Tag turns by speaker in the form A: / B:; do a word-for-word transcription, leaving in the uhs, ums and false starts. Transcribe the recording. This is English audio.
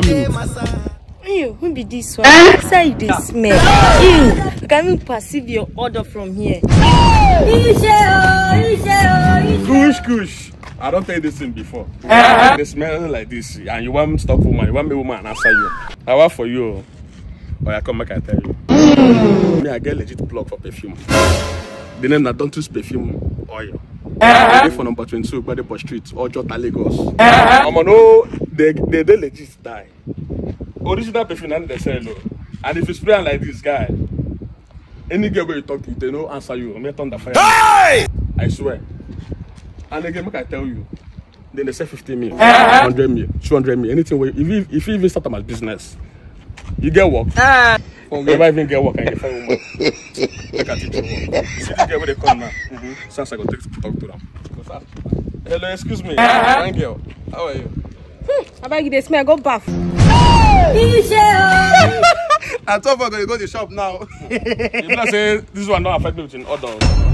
A: You, who be this one? Eh? Say you this smell. You, can you perceive your odor from here?
B: Kush, kush. I don't tell you this thing before. Uh-huh. They smell like this, and you want me stop woman, you want me woman answer you. I work for you. Or I come back and tell you. Mm. Me, I get legit plug for perfume. The name that don't use perfume oil. Uh-huh. For number twenty-two, by the street, or Jota Lagos. Uh-huh. I'm no, they, they, they legit die. Original perfume, and they sell low. And if you spray like this guy, any girl where you talk to, they don't answer you. I'm turn the fire. Hey! I swear. And again, make I tell you, then they say fifty mil, uh-huh. one hundred mil, two hundred mil, anything where if you, if you even start my business, you get work. Uh-huh. You never even get work and you find woman. Look at it. See the girl where they come now. Mm-hmm. Since I go take to talk to them. Hello, excuse me. Uh-huh. Young girl, how are you?
A: Hmm. How about you this smell? Go bath.
B: I thought I'm going to go to the shop now. If I say this one don't affect me with an order.